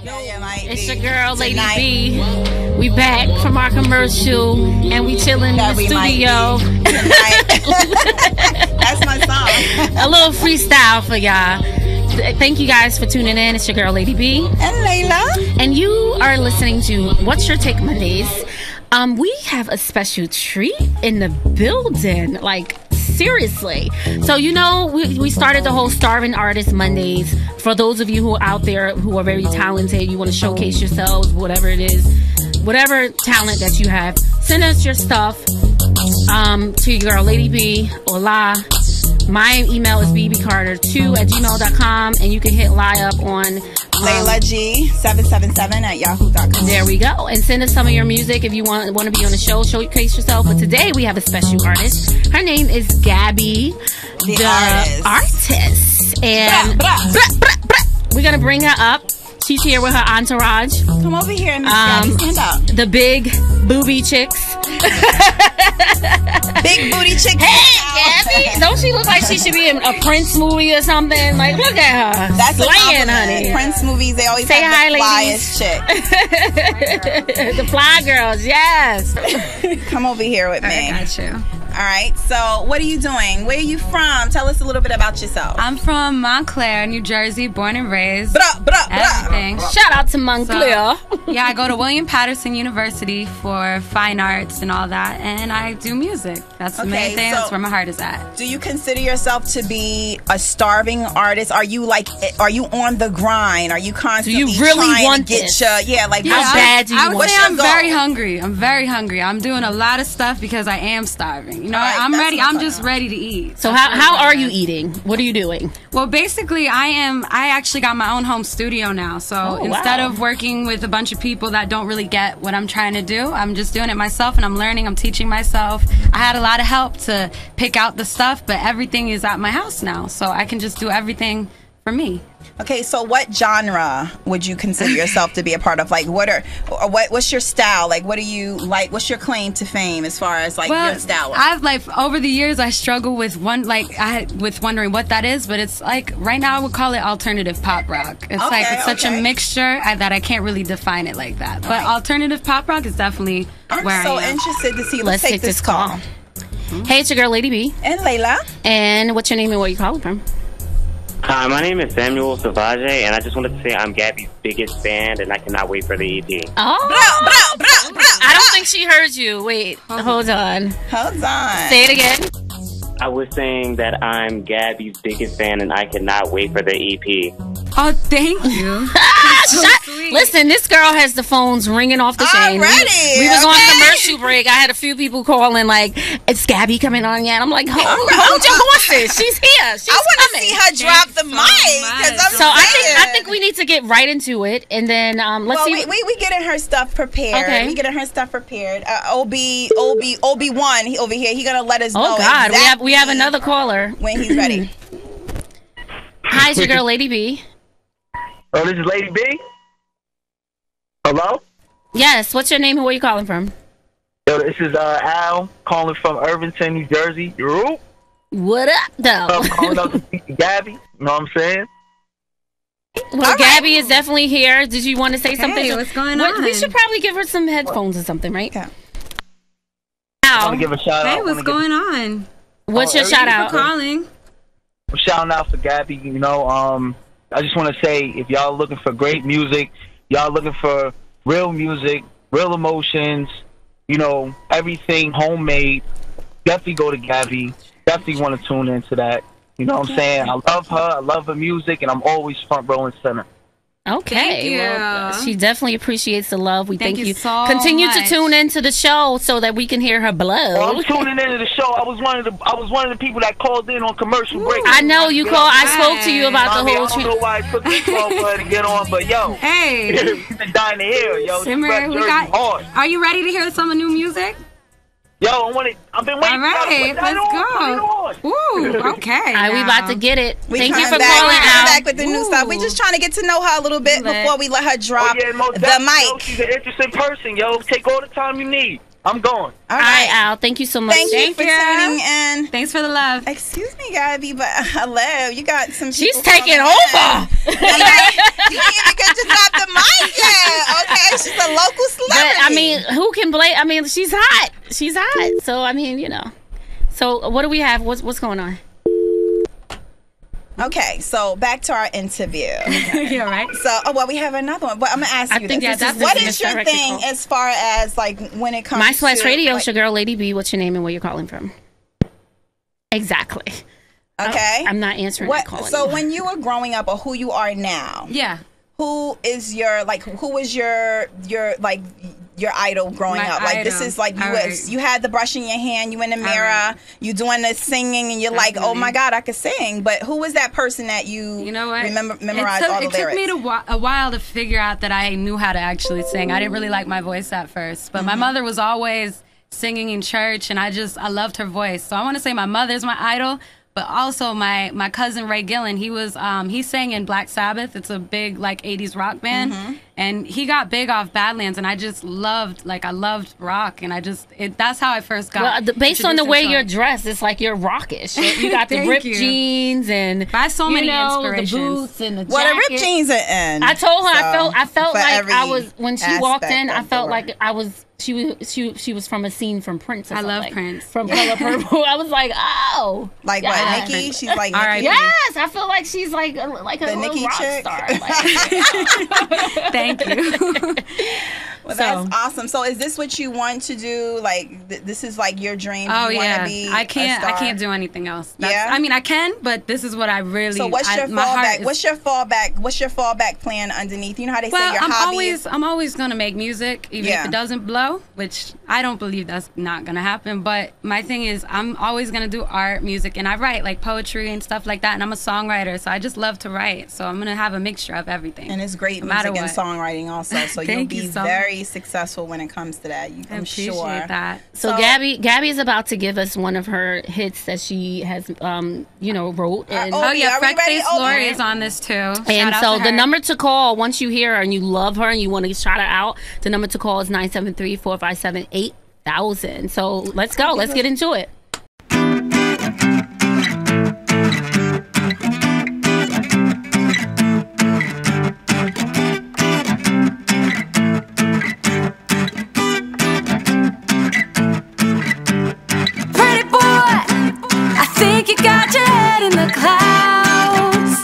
It's your girl, Lady B. We back from our commercial and we chilling in the studio. That's my song. A little freestyle for y'all. Thank you guys for tuning in. It's your girl, Lady B. And Layla. And you are listening to What's Your Take Mondays. We have a special treat in the building. Like, seriously. So, you know, we started the whole Starving Artist Mondays. For those of you who are out there who are very talented, you want to showcase yourselves, whatever it is, whatever talent that you have, send us your stuff to your girl, Lady B, or La. My email is bbcarter2@gmail.com, and you can hit Lie up on Layla G777@yahoo.com. There we go. And send us some of your music if you want to be on the show, showcase yourself. But today we have a special artist. Her name is Gabby, the artist. And we're going to bring her up. She's here with her entourage. Come over here, Miss Gabby. Stand up. The big booby chicks. Big booty chicks. Hey, Gabby. Don't she look like she should be in a Prince movie or something? Like, look at her. That's slaying, honey. Prince movies, they always say have hi, the flyest chick. The fly girls, yes. Come over here with me. I got you. All right, so what are you doing? Where are you from? Tell us a little bit about yourself. I'm from Montclair, New Jersey, born and raised. Everything. Shout out to Montclair. So, yeah, I go to William Patterson University for fine arts and all that, and I do music. That's the main thing. That's where my heart is at. Do you consider yourself to be a starving artist? Are you on the grind? Are you constantly do you really trying want to get this? How bad do you want I would say I'm goal? very hungry. I'm very hungry. I'm doing a lot of stuff because I am starving. You know, right, I'm ready. I'm just ready to eat. So how are you eating? What are you doing? Well, basically, I actually got my own home studio now. So instead of working with a bunch of people that don't really get what I'm trying to do, I'm just doing it myself, and I'm learning. I'm teaching myself. I had a lot of help to pick out the stuff, but everything is at my house now, so I can just do everything for me. Okay, so what genre would you consider yourself to be a part of? Like, what's your style? Like, what do you like? What's your claim to fame as far as your style? I've over the years I struggle with wondering what that is, but it's like right now I would call it alternative pop rock. It's it's such a mixture that I can't really define it like that. But alternative pop rock is definitely where I am. I'm so interested to see. Let's take this call. Hey, it's your girl, Lady B. And Layla. And what's your name and where you calling from? Hi, my name is Samuel Savage, and I just wanted to say I'm Gabby's biggest fan, and I cannot wait for the EP. Oh, I don't think she heard you. Wait, hold on. Say it again. I was saying that I'm Gabby's biggest fan, and I cannot wait for the EP. Oh, thank you. Listen, this girl has the phones ringing off the chain. We was on commercial break. I had a few people calling like, "Is Gabby coming on yet?" I'm like, hold your horses. She's here. She's I want to see her drop the mic. I think we need to get right into it, and then let's see. We getting her stuff prepared. Okay. We getting her stuff prepared. Obi1 over here. He gonna let us know. Oh God, exactly we have another caller when he's ready. Hi, it's your girl, Lady B. Oh, this is Lady B? Hello? Yes, what's your name and where you calling from? Yo, this is Al calling from Irvington, New Jersey. What up, though? I'm calling up to speak to Gabby. You know what I'm saying? Well, Gabby is definitely here. Did you want to say something? Hey, what's going on? We should probably give her some headphones or something, right? Okay. I want to give a shout out. Hey, what's going on? What's your shout out? For calling. I'm shouting out for Gabby. You know, I just want to say, if y'all looking for great music, y'all looking for real music, real emotions, you know, everything homemade, definitely go to Gabby. Definitely want to tune into that. You know what I'm saying? I love her. I love her music, and I'm always front row and center. Okay. Thank you. Well, she definitely appreciates the love. We thank you so Continue much. to tune into the show so that we can hear her blow. Well, I'm tuning into the show. I was one of the people that called in on commercial break. I know you called. I spoke to you about the whole. I don't know why I took this call for her to get on, but yo, hey, you've been dying to hear, yo. Simmer, hard. Are you ready to hear some new music? Yo, I've been waiting. All right, let's go. Ooh, okay. All right, we about to get it. Thank you for calling out. Back with the new stuff. We just trying to get to know her a little bit before we let her drop the mic. Yo, she's an interesting person, yo. Take all the time you need. I'm going. All right, Al. Thank you so much. Thank you for tuning in. Thanks for the love. Excuse me, Gabby, but hello. You got some. She's taking over. You didn't even get to drop the mic. a local celebrity. But I mean, who can blame? I mean, she's hot. She's hot. So I mean, you know. So what do we have? What's going on? Okay, so back to our interview. Yeah, right. So, well, we have another one, but I'm gonna ask you think this. that's What the is your misdirected thing call. as far as like when it comes My Sweats to Radio, like, it's your girl, Lady B. What's your name and where you're calling from? Exactly. Okay, I'm not answering that call So anymore. when you were growing up, or who you are now, Yeah. who is your like? Who was your like your idol growing My up? Like this idol. is like you All was, right. you had the brush in your hand, you in the mirror, right. you doing the singing, and you're like, oh my God, I could sing. But who was that person that you know what? memorized all the It took lyrics? me a while to figure out that I knew how to actually sing. I didn't really like my voice at first, but my mother was always singing in church, and I loved her voice. So I want to say my mother's my idol, but also my cousin Ray Gillen. He sang in Black Sabbath. It's a big like 80s rock band, and he got big off Badlands, and I just loved rock, and that's how I first got. Well, based on the introduced way into you're it. dressed, it's like you're rockish. You got the Thank ripped you. jeans and I have so many the inspirations. boots and the jacket. Well, the ripped jeans are in. I told her So, I felt for like every I was when she walked in. aspect I of the felt word. like I was. She was from a scene from Prince. Or I love something. Prince. From Color Purple. I was like, oh, Like yes. what, Nikki? She's like All Nikki. right. Yes, I feel like she's like a The little Nikki rock chick? star. Like, Thank you. Well, that's awesome. So, is this what you want to do? Like, this is like your dream? Oh you yeah, wanna be I a can't star? do anything else. Yeah? I mean I can, but this is what I really. So, what's your my heart fallback? is- What's your fallback plan underneath? You know how they say Well, your hobby is. I'm always gonna make music, even Yeah. if it doesn't blow, which I don't believe that's not gonna happen. But my thing is, I'm always gonna do art, music, and I write like poetry and stuff like that. And I'm a songwriter, so I just love to write. So I'm gonna have a mixture of everything. And it's great no matter music and what. songwriting also. So you'll Thank be you so very successful when it comes to that. I I'm appreciate sure. that. so Gabby is about to give us one of her hits that she has, wrote. And, Oh, Oh are yeah, we Freck ready? Face Oh, Lori yeah. is on this too. And Shout out so to the her. number to call, once you hear her and you love her and you want to shout her out, the number to call is 973-457-8000. So let's go. Let's get into it. Pretty boy, I think you got your head in the clouds.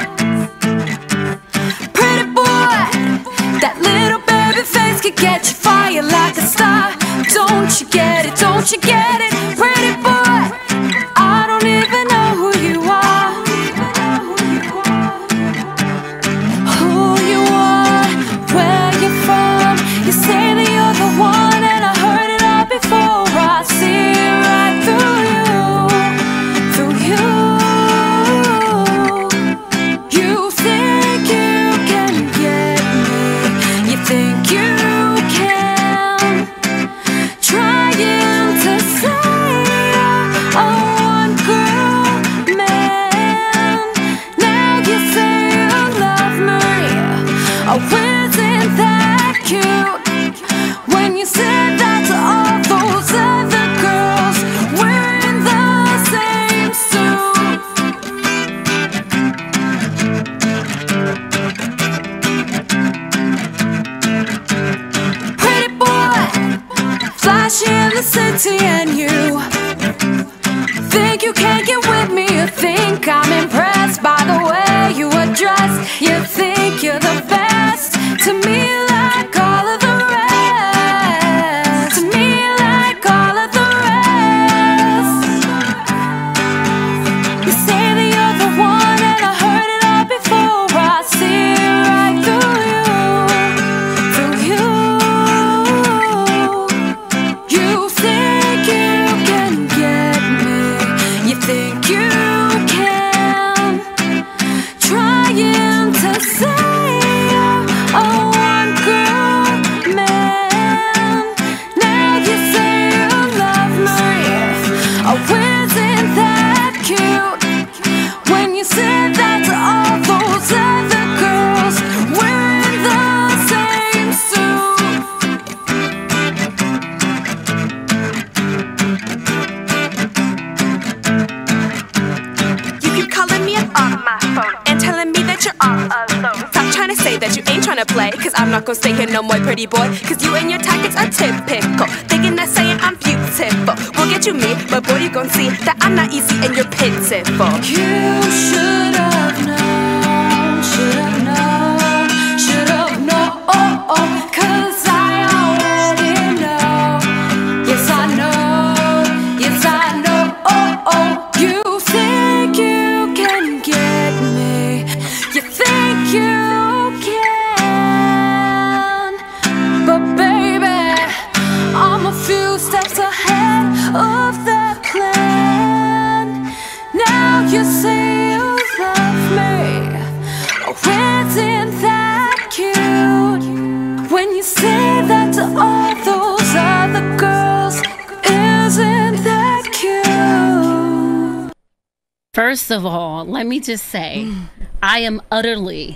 Pretty boy, that little baby face could get you fire like a star. Don't you get it? Don't you get it? Pretty boy, I don't even know who you are. Who you are, where you're from. You say that you're the one, and I heard it all before. I see right through you. You think you can get me. You think you can. Trying to say you're a one-girl man. Now you say you love me. Oh, isn't that cute? When you said that to all those other girls wearing the same suit. Pretty boy, flashy in the city, and you think you can't get with me. You think I'm impressed by the way you are dressed. You think you're the best to me, like all of the rest. To me, like all of the rest. You say that you're the one, and I heard it all before. I see right through you. You think you wanna play, cause I'm not gonna stay here no more, pretty boy. Cause you and your tactics are typical, thinking that saying I'm beautiful will get you me, but boy, you gon' see that I'm not easy and you're pitiful. You should have known, should have known, should have known, cause I already know. Yes, I know, yes, I know. You think you can get me, you think you can, but baby, I'm a few steps ahead of the plan. Now you say you love me, oh, isn't that cute? When you say that to all those other girls, isn't that cute? First of all, let me just say, I am utterly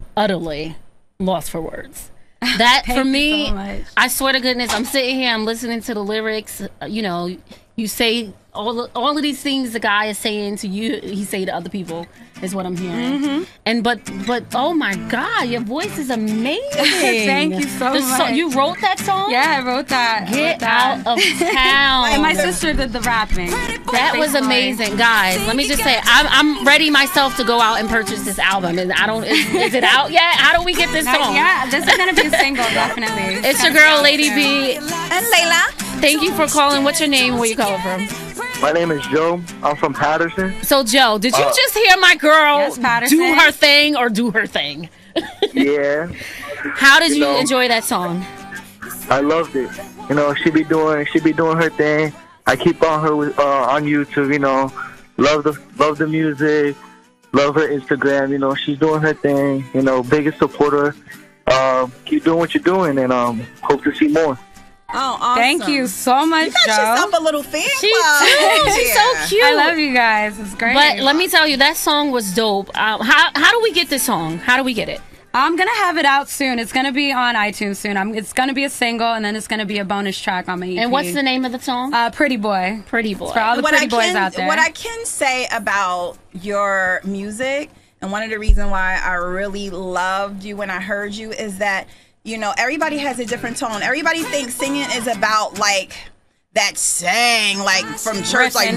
lost for words. That for me, so I swear to goodness, I'm sitting here, I'm listening to the lyrics. You know, you say all of these things the guy is saying to you, he say to other people, is what I'm hearing. And but oh my God, your voice is amazing. Thank you so much. You wrote that song? Yeah, I wrote that. Get out of town. And my sister did the rapping. That was amazing, guys. Let me just say, I'm ready myself to go out and purchase this album. And I don't. Is it out yet? How do we get this song? Yeah, this is gonna be a single, definitely. It's your girl, Lady B. And Layla. Thank you for calling. What's your name? Where you calling from? My name is Joe. I'm from Patterson. So, Joe, did you just hear my girl do her thing or do her thing? Yeah. How did you enjoy that song? I loved it. You know, she be doing her thing. I keep on her on YouTube. You know, love the music, love her Instagram. You know, she's doing her thing. You know, biggest supporter. Keep doing what you're doing, and hope to see more. Oh, awesome. Thank you so much, you got Joe. yourself a little fan She club. too. She's so cute. I love you guys. It's great. But let me tell you, that song was dope. How do we get this song? How do we get it? I'm gonna have it out soon. It's gonna be on iTunes soon. It's gonna be a single, and then it's gonna be a bonus track on my EP. And what's the name of the song? Pretty Boy. Pretty Boy. It's for all the pretty boys out there. What I can say about your music, and one of the reasons why I really loved you when I heard you, is that, you know, everybody has a different tone. Everybody thinks singing is about like that sang like from church, like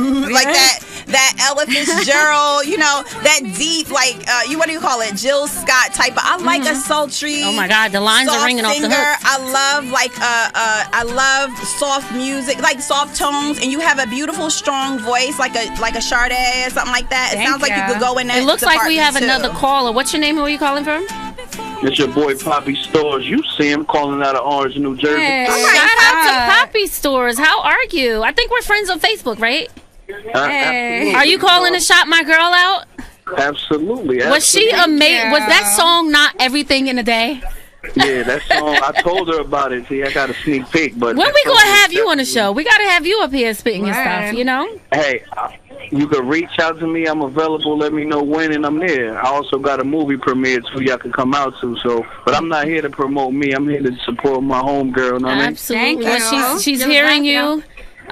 that Ella Fitzgerald, you know, that deep like what do you call it, Jill Scott type of. I like a sultry. Oh my God, the lines are ringing singer. off the hook. I love soft music, like soft tones, and you have a beautiful strong voice, like a Sade or something like that. It sounds like you could go in that. It looks like we have too. another caller. What's your name? Where are you calling from? It's your boy Poppy Stores. You see him calling out of Orange, New Jersey. Hey, shout out to Poppy Stores. How are you? I think we're friends on Facebook, right? Hey. Are you calling to shout my girl out? Absolutely. Was she amazing? Was that song not everything in a day? Yeah, that song. I told her about it. See, I got a sneak peek. But when we gonna have you on the show? We gotta have you up here spitting your stuff. You know. Hey. You can reach out to me. I'm available. Let me know when, and I'm there. I also got a movie premiere too. Y'all can come out to. So, but I'm not here to promote me. I'm here to support my homegirl. Absolutely. Well, she's hearing you.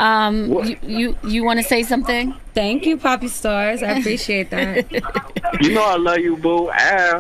You want to say something? Thank you, Poppy Stars. I appreciate that. You know I love you, boo. Ow.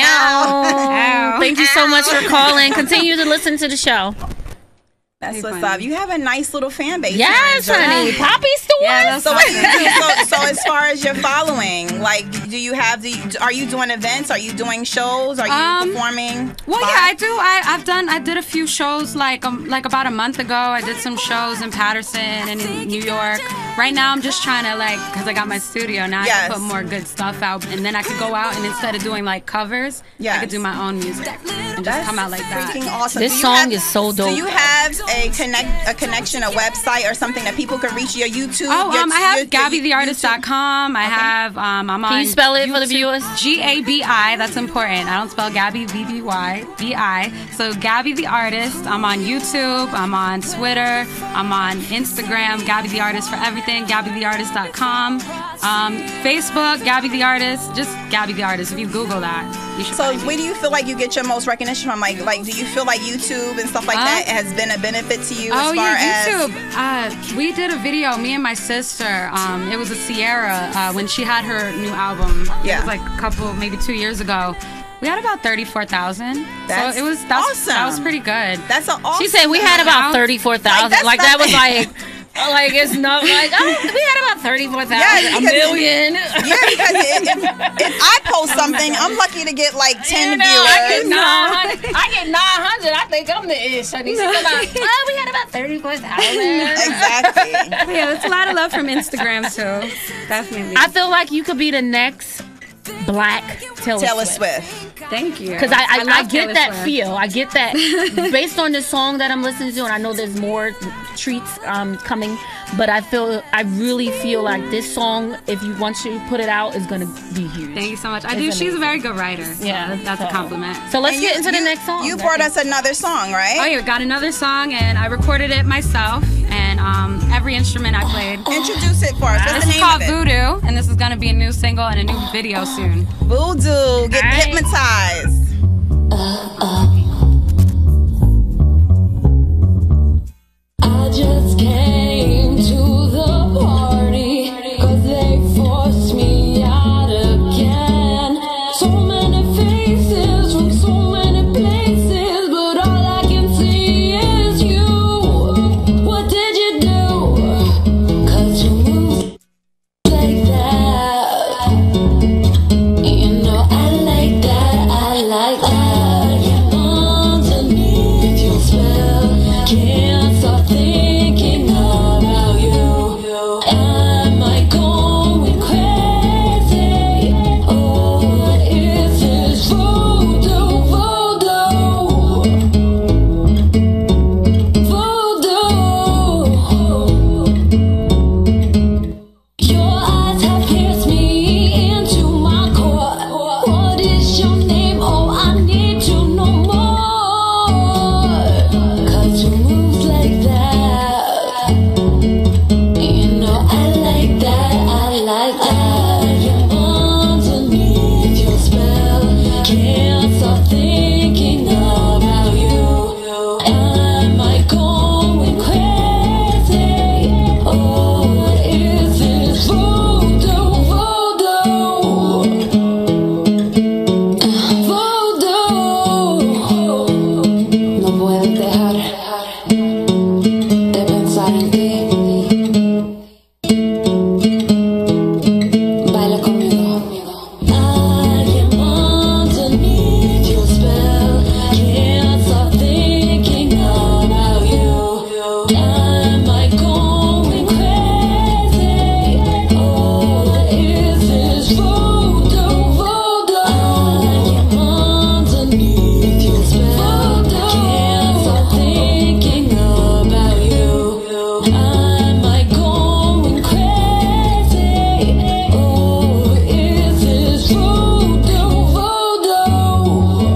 Ow. Thank you so much for calling. Continue to listen to the show. That's what's up. You have a nice little fan base. Yes, honey. Poppy Stores. Yeah, so as far as your following, like, do you have are you doing events? Are you doing shows? Are you performing? Well, yeah, I do. I did a few shows like about a month ago. I did some shows in Patterson and in New York. Right now, I'm just trying to because I got my studio now. I can put more good stuff out, and then I could go out and instead of doing like covers, I could do my own music and just come out like that. Freaking awesome. This song is so dope. Do you have a connection, a website or something that people can reach your YouTube? I have GabbyTheArtist.com. I have I'm on. Can you spell it YouTube, for the viewers? GABI. That's important. I don't spell Gabby BBY. So Gabby the Artist. I'm on YouTube. I'm on Twitter. I'm on Instagram. Gabby the Artist for everything. GabbyTheArtist.com. Facebook. Gabby the Artist. Just Gabby the Artist. If you Google that, you should. So where do you feel like you get your most recognition from? Like do you feel like YouTube and stuff like that has been a benefit to you? As far YouTube. We did a video, me and my sister. It was a Sierra when she had her new album. It was like a couple, maybe 2 years ago. We had about 34,000. So That's that's awesome. That was pretty good. That's an awesome. She said we had about 34,000. Like that was nothing. like it's not like we had about 34,000. Yeah, a million. Yeah, because if I post something, I'm lucky to get like 10 You know, viewers. I get 900. I think I'm the ish. I need to come out. Oh, we had about 34,000. Exactly. Yeah, that's a lot of love from Instagram too. Definitely. I feel like you could be the next Black Taylor Swift. Thank you. Because I love get Taylor that Swift. feel. I get that based on the song that I'm listening to, and I know there's more treats coming. But I really feel like this song, if you want to put it out, is gonna be huge. Thank you so much. It's She's a amazing. very good writer. Yeah, That's a compliment. So let's And get into the next song. You brought us another song, right? Oh, yeah, got another song, and I recorded it myself, and every instrument I played. Introduce it for us. What's This the is name called of it? Voodoo, and this is gonna be a new single and a new video soon. Voodoo. Get Alright. hypnotized. I just came to the party 'cause they forced me out again. So many faces from so many places, but all I can see is you. What did you do? 'Cause you move like that. You know I like that, I like that. You're underneath your spell. Can't stop thinking about you. Am I going crazy? Oh, what is this voodoo, voodoo? Voodoo. Your eyes have pierced me into my core. What is your name? Oh, I need to know more. 'Cause you move like that. You know I like that, I like that. You're underneath your spell. Can't stop thinking about you. Am I going crazy? Oh, what is this voodoo, voodoo? Voodoo. No puedes dejar de pensar en ti. Baila conmigo. I am underneath your spell. Can't stop thinking about you. Am I going crazy? Oh, what is this voodoo, voodoo? I am underneath your spell. Can't stop thinking about you. Am I going crazy? Oh, is this voodoo, voodoo?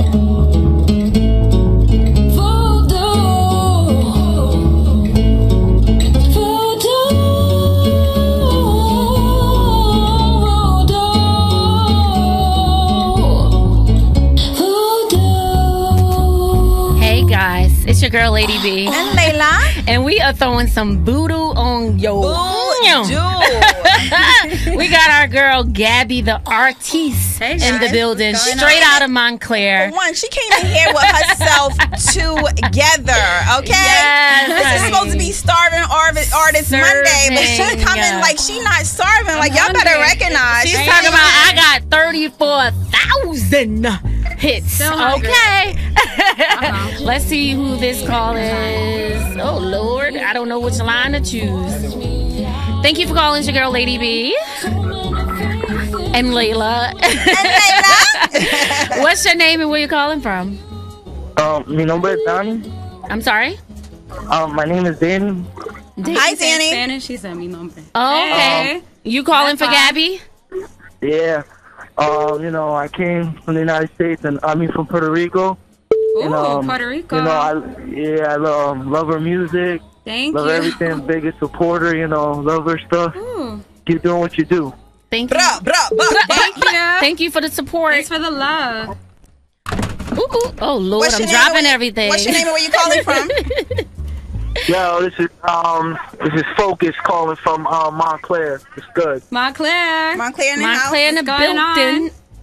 Hey guys, it's your girl Lady B, And Layla. and we are throwing some voodoo on yo. Voodoo. We got our girl Gabby the artiste Hey, in the guys. building, What's going straight on? out of Montclair. One, she came in here with herself together, okay? Yes, This is honey. supposed to be Starving Artist Monday, but she Serving. coming like she not starving. Like, y'all better hungry. recognize. She's she talking ain't about I even- got 34,000 hits. Still hungry. Okay. Let's see who this call is. Oh Lord, I don't know which line to choose. Thank you for calling. It's your girl Lady B and Layla. And Layla. What's your name and where you calling from? Mi nombre es Danny. I'm sorry. My name is Danny. Hi, Danny. Spanish, she said mi nombre. Oh, okay. Hey. You calling for That's Gabby? Yeah. I came from the United States, and I mean from Puerto Rico. Ooh, And, Puerto Rico. I love her music. Thank Love you. everything. Biggest supporter. Love her stuff. Ooh, Keep doing what you do. Thank you. Bruh, bruh, bruh. thank you. Thank you for the support. Thanks for the love. Ooh, ooh. Oh Lord, What's I'm your name and dropping where- everything. What's your name and where you calling from? Yo, this is Focus calling from Montclair. It's good. Montclair. Montclair in the house. Montclair in the What's going building.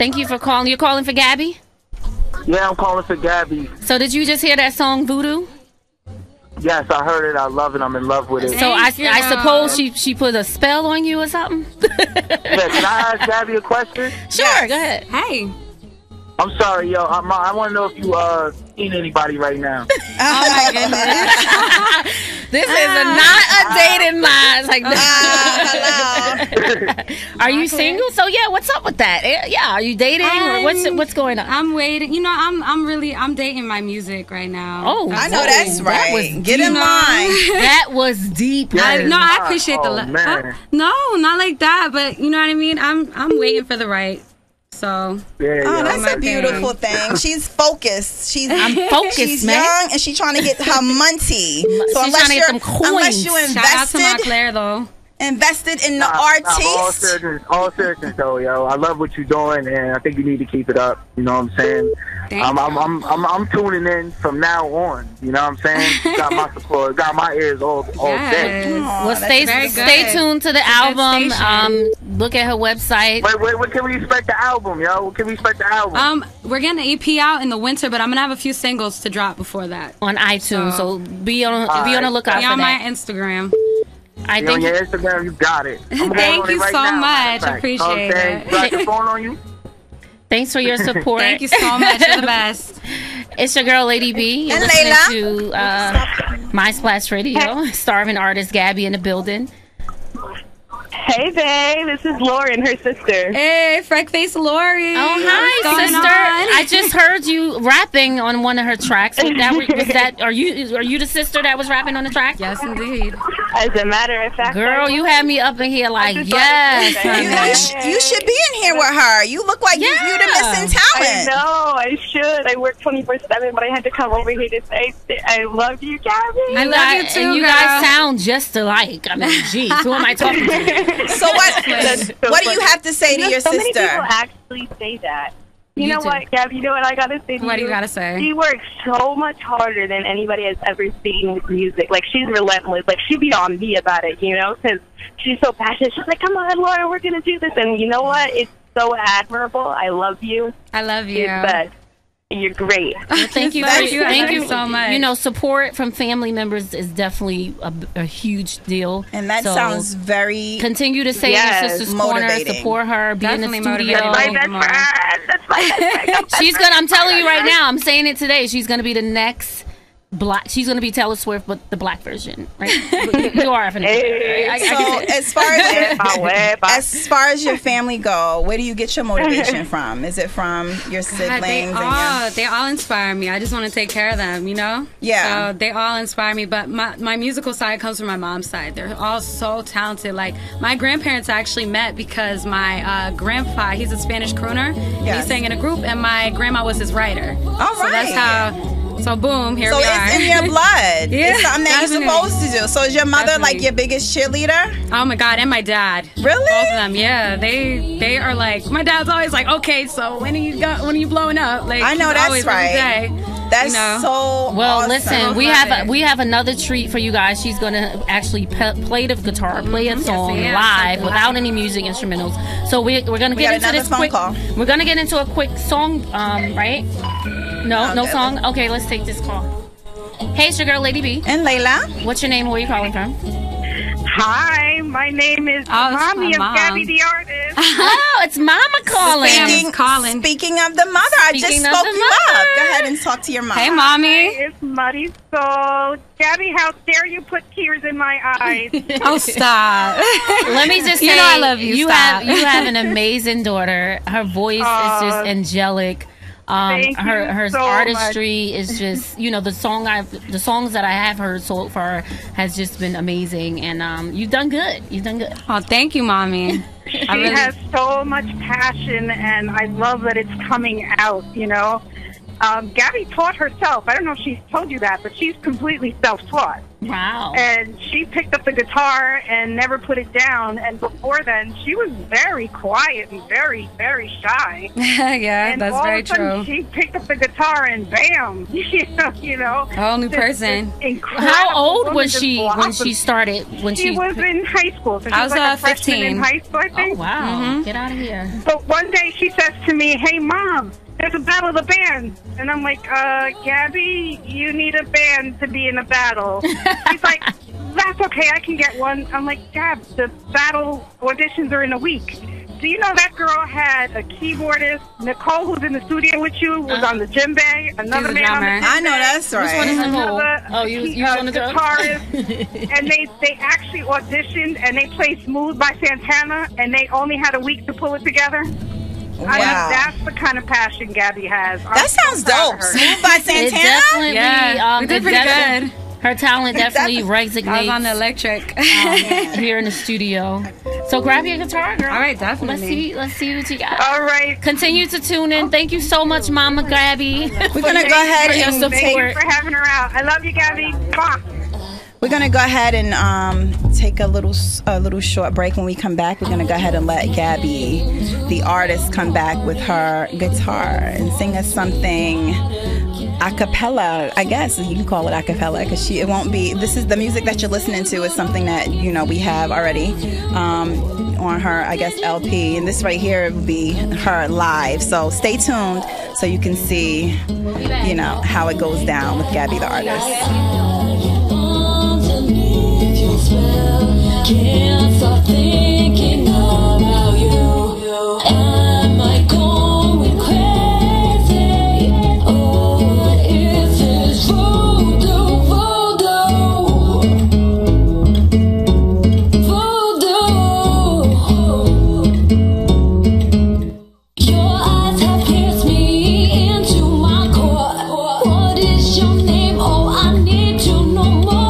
Thank you for calling. You're calling for Gabby? Yeah, I'm calling for Gabby. So did you just hear that song Voodoo? Yes, I heard it. I love it. I'm in love with it. So I suppose she put a spell on you or something? Yeah, can I ask Gabby a question? Sure, go ahead. Hey. I'm sorry, yo. I want to know if you seen anybody right now. Oh my goodness. This is not a dating line. It's like, hello. Are you single? So yeah, what's up with that? Yeah, are you dating or what's going on? I'm waiting. You know, I'm dating my music right now. Oh, I know that's that right. was Get in line. That was deep. I appreciate the love. Man. No, not like that. But you know what I mean. I'm waiting for the right. So. Yeah, Oh, yo. that's a beautiful thing. She's focused. I'm focused, she's man. young and she's trying to get her money. So She's trying to get some coins. unless you Shout out to invested Montclair though. in the All artist. seriousness though, yo. I love what you're doing, and I think you need to keep it up. You know what I'm saying? I'm tuning in from now on. You know what I'm saying? Got my support, got my ears all day. Aw, Well, that's stay very good. tuned to the It's a good album. station. Look at her website. Wait, what can we expect the album, yo? What can we expect the album? We're getting the EP out in the winter, but I'm gonna have a few singles to drop before that. On iTunes, so be on the lookout Be for on my that. Instagram. I on think your Instagram, you got it. I'm going Thank on it you right so now, matter much. of fact. Appreciate You know what I'm saying? it. Got your phone on you? thanks for your support. Thank you so much. You're the best. It's your girl Lady B. You're And listening to My Splash Radio. Starving artist Gabby in the building. Hey, babe. This is Lauren, her sister. Hey, freck face Lori. Oh, hi, What's sister. going on? I just heard you rapping on one of her tracks. Was that are you the sister that was rapping on the track? Yes, indeed. As a matter of fact, Girl, you had me up in here like, just yes. thought it was honey. You should be in here with her. You look like you the missing I talent. know, I should. I work 24/7, but I had to come over here to say I love you, Gabby. I love you too, and you girl. guys sound just alike. I mean, geez, who am I talking to? So what do you have to say to your so many sister? people actually say that. You know too. what, Gabby? You know what I gotta say to you? What do you gotta say? She works so much harder than anybody has ever seen with music. Like, she's relentless. Like, she be on me about it, you know, because she's so passionate. She's like, come on, Laura, we're gonna do this. And you know what? It's so admirable. I love you. I love you. You're the best. You're great. Well, thank you, Thank you. thank Thank you you so much. You know, support from family members is definitely a huge deal. And that So, sounds very Continue to stay in Yes. your sister's corner, Motivating. support her, be Definitely in the studio. motivating. My best friend. That's my best friend. She's gonna. I'm telling you right now. I'm saying it today. She's gonna be the next black. She's gonna be Taylor Swift, but the black version, right? You are. So as far as your family go, where do you get your motivation from? Is it from your siblings? They all inspire me. I just want to take care of them, you know? Yeah. So they all inspire me, but my musical side comes from my mom's side. They're all so talented. Like, my grandparents actually met because my grandpa, he's a Spanish crooner. Yes. He sang in a group, and my grandma was his writer. All So that's right. how... So boom, here So we are. it's in your blood. Yeah, It's something that you're definitely. supposed to do. So is your mother like Definitely. your biggest cheerleader? Oh my God, and my dad. Really? Both of them, yeah. They are like, my dad's always like, okay, so when are you blowing up? Like, I know he's that's always right. every day. That's You know. so Well, awesome. listen, we Love have it. we have another treat for you guys. She's gonna actually play the guitar, play a song yes, live yes. without any music instrumentals. So we're gonna We get got into another this phone quick. call. We're gonna get into a quick song, right? No Okay. song. Okay, let's take this call. Hey, it's your girl Lady B. And Layla? What's your name? Where are you calling from? Hi, my name is it's Mommy my of mom. Gabby the Artist. Oh, it's Mama calling. Speaking of the mother, I just Speaking of spoke the you up. mother. Go ahead and talk to your mom. Hey, mommy. It's Muddy Soul. Gabby, how dare you put tears in my eyes? Oh, stop. Let me just say, You know I love you. You Stop. have an amazing daughter. Her voice is just angelic. Thank Her you so artistry is just, you know, the songs that I have heard so far has just been amazing, and you've done good. You've done good. Oh, thank you, mommy. She has so much passion, and I love that it's coming out, you know. Gabby taught herself. I don't know if she's told you that, but she's completely self-taught. Wow. And she picked up the guitar and never put it down. And before then, she was very quiet and very, very shy. Yeah, and that's all very of a sudden, true. She picked up the guitar and bam, you know. A whole new person. How old was she when she started? She was in high school. So she I was like a 15. freshman in high school, I think. Oh, wow. Get out of here. But one day she says to me, "Hey, Mom, there's a battle of the bands." And I'm like, Gabby, you need a band to be in a battle. She's like, "That's okay, I can get one." I'm like, "Gab, the battle auditions are in a week." Do you know that girl had a keyboardist? Nicole, who's in the studio with you, was on the djembe. Another man on the djembe. I know that's right. Which one is Nicole? Another Oh, you on the guitarist. And they actually auditioned and they played Smooth by Santana, and they only had a week to pull it together. Wow. I mean, that's the kind of passion Gabby has. That sounds dope. Smooth by Santana? It definitely, Yeah, we did pretty good. Her talent definitely resonates. I was on the electric. Here in the studio. So grab your guitar, girl. All right, definitely. Let's see what you got. All right. Continue to tune in. Thank you so much, Mama Gabby. We're going to go ahead for your and support. Thank you for having her out. I love you, Gabby. Bye. We're going to go ahead and take a little short break. When we come back, we're going to go ahead and let Gabby, the artist, come back with her guitar and sing us something a cappella. I guess you can call it a cappella because it won't be. This is the music that you're listening to is something that we have already on her, I guess, LP, and this right here will be her live. So stay tuned so you can see, how it goes down with Gabby the artist. Can't stop thinking about you. Am I going crazy? Or is this voodoo, voodoo? Your eyes have pierced me into my core. What is your name? Oh, I need to know more.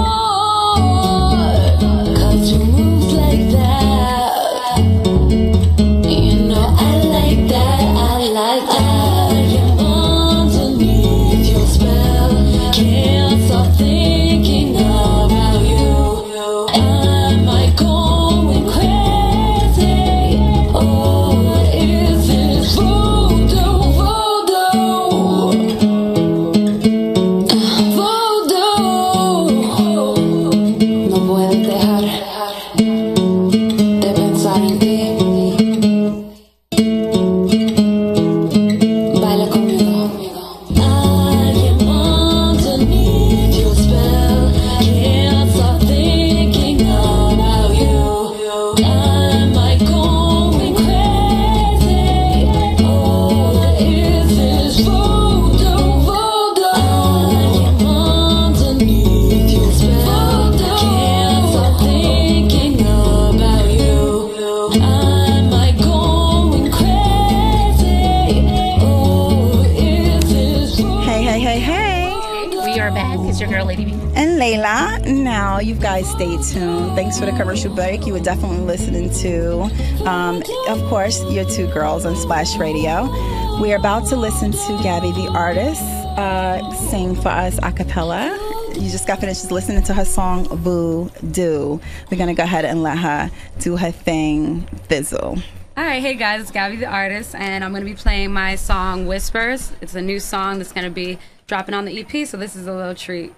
Now, you guys stay tuned. Thanks for the commercial break. You were definitely listening to, of course, your two girls on Splash Radio. We're about to listen to Gabby the artist sing for us a cappella. You just got finished listening to her song Voodoo. We're going to go ahead and let her do her thing, Fizzle. All right, hey guys, it's Gabby the artist, and I'm going to be playing my song Whispers. It's a new song that's going to be dropping on the EP, so this is a little treat.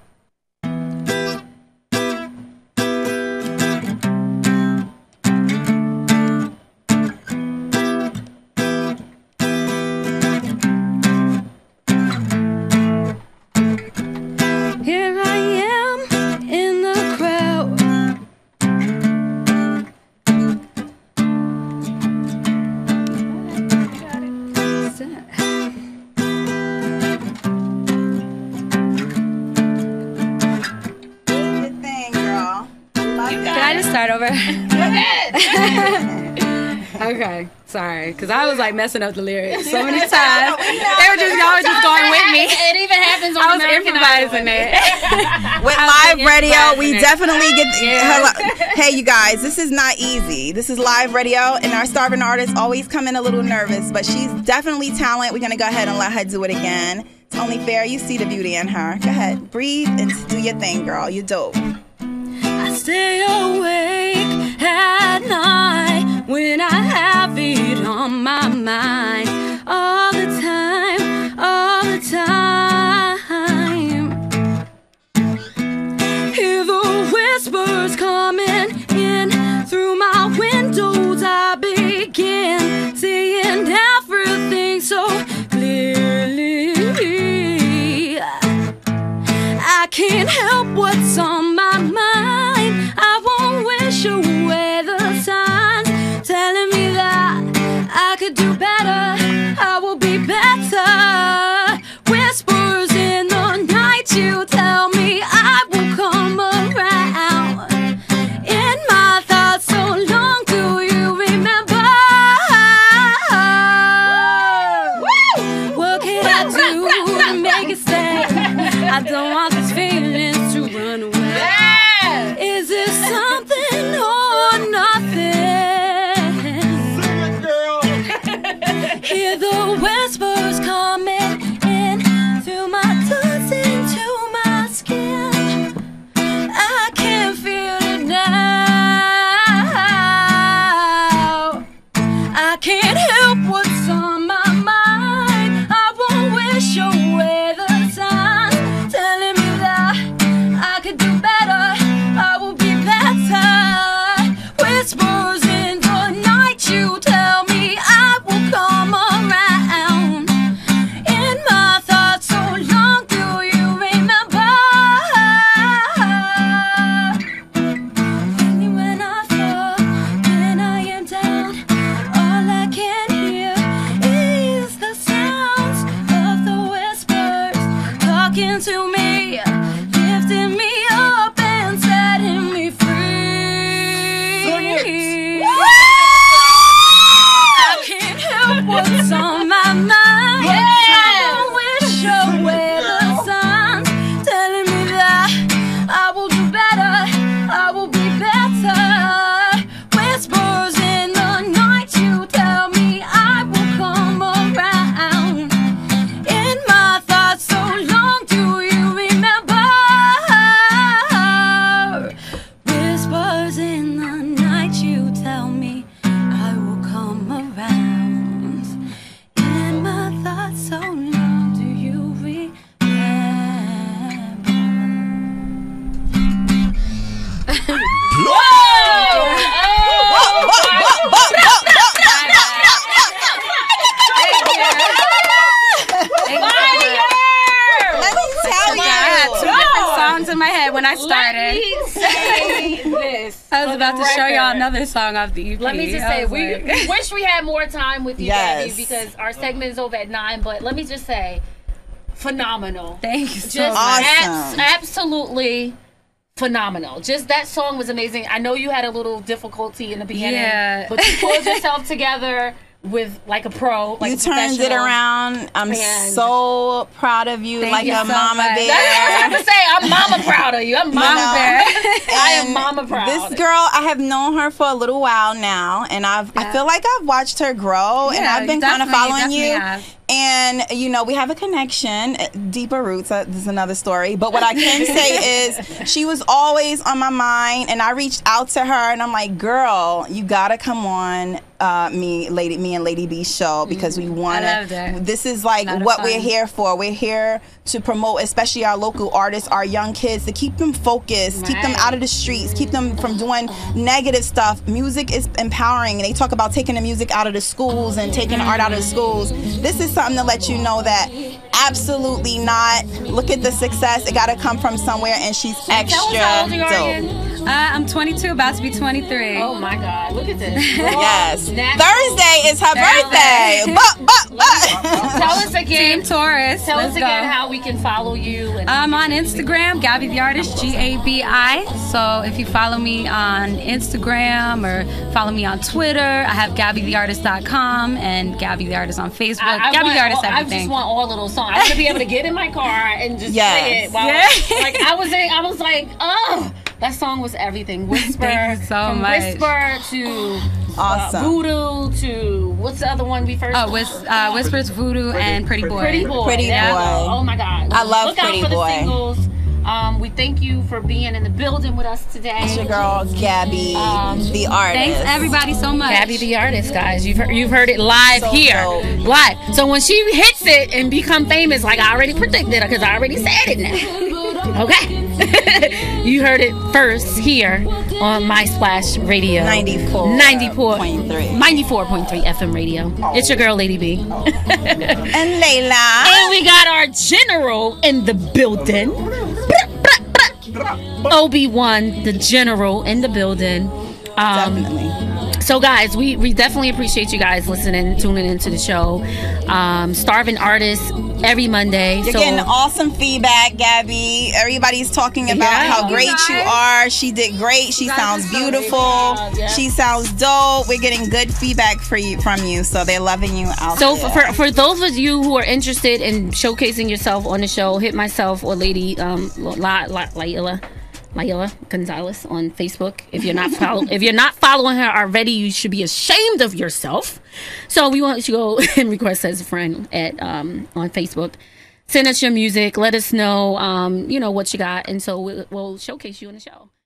Start over. Okay, sorry, because I was like messing up the lyrics so many times. Y'all were just going with me. It even happens on I was American improvising Idol. it. With live radio, we definitely get. Hey, you guys, this is not easy. This is live radio, and our starving artists always come in a little nervous, but she's definitely talent. We're gonna go ahead and let her do it again. It's only fair you see the beauty in her. Go ahead, breathe and do your thing, girl. You're dope. I stay awake at night when I have it on my mind. All the time, all the time. Hear the whispers coming in through my windows. I begin seeing everything so clearly. I can't help what's on my mind. I won't wish away the signs telling me that I could do better. I will be better. Whispers in the night, you tell me I will come around. In my thoughts, so long, do you remember? What can I do to make it stay? I don't want these feelings to run away. Is it something or nothing? Sing it, girl. Hear the whispers coming in through my thoughts into my skin. I can feel it now. I can't help what's on my mind. I won't wish away the signs telling me that I could do better. I will be better. Whispers in the night, you tell me I will come around. In my thoughts, so long, do you remember? Only when I fall, when I am down, all I can hear is the sounds of the whispers talking to me, lifting me up and setting me free. I can't help what's on my mind. I won't wish away the signs telling me that I will do better. I will be better. Whispers in the night, you tell me I will come around. In my thoughts, so long, do you remember? Whispers in the night, you tell me I will come around. In my thoughts, so long, do you remember? Let me tell you. I had two different songs in my head when I started. Let me say this. I was for about the to show y'all record. another song off the EP. Let me just I say, was we like- wish we had more time with you, Yes. Gabby, because our segment is over at 9. But let me just say, phenomenal. Thank you so Just much. Awesome. absolutely phenomenal. Just that song was amazing. I know you had a little difficulty in the beginning, Yeah. but you pulled yourself together with like a pro. Like You a turned it professional. around. I'm And- so proud of you, Thank like you a so mama much. bear. That's what I was about to say. I'm mama proud of you. I'm mama know? bear. I am And mama proud. This girl, I have known her for a little while now, and I feel like I've watched her grow, and Yeah, I've been you kind of definitely- following you. definitely have. And you know, we have a connection, deeper roots. This is another story. But what I can say is, she was always on my mind, and I reached out to her, and I'm like, "Girl, you gotta come on me and Lady B's show because we want loved to. it. This is like Lot of what fun. we're here for. We're here to promote, especially our local artists, our young kids, to keep them focused, keep them Right. out of the streets, keep them from doing negative stuff. Music is empowering, and they talk about taking the music out of the schools and taking the art out of the schools. This is something to let you know that absolutely not. Look at the success. It got to come from somewhere, and she's extra Tell us how old you are dope. again. I'm 22, about to be 23. Oh my God! Look at this. Yes. Natural. Thursday is her birthday. But. Tell us again. Team Taurus. Tell Let's us again go. how we can follow you. And I'm on Instagram, Gabby the Artist, GABI. So if you follow me on Instagram or follow me on Twitter, I have GabbyTheArtist.com and Gabby the Artist on Facebook. Gabby the Artist, I everything. just want all of those songs. I want to be able to get in my car and just Yes. play it. While like I was like, oh, that song was everything. Whisper. Thank you so from much. Whisper to Awesome. Voodoo to what's the other one we first? Oh, Whispers, Voodoo, and Pretty Boy. Pretty Boy. Pretty Yeah. Boy. Oh my God. I love Look out Pretty for Boy. the singles. We thank you for being in the building with us today. It's your girl Gabby, the artist. Thanks everybody so much. Gabby the artist, guys. You've heard it live So here, dope. live. So when she hits it and become famous, like I already predicted, because I already said it now. Okay, you heard it first here on My Splash Radio, 94.3 FM radio. It's your girl Lady B, And Layla. and we got our general in the building. Obi-Wan, the general in the building. Definitely. So guys, we definitely appreciate you guys listening, tuning into the show. Starving Artists every Monday. You're getting awesome feedback, Gabby. Everybody's talking about how great you are. She did great. She sounds beautiful. She sounds dope. We're getting good feedback from you. So they're loving you out So there. for those of you who are interested in showcasing yourself on the show, hit myself or Lady Layla Gonzalez on Facebook. If you're not following her already, you should be ashamed of yourself. So we want you to go and request as a friend at on Facebook. Send us your music. Let us know what you got, and so we'll showcase you on the show.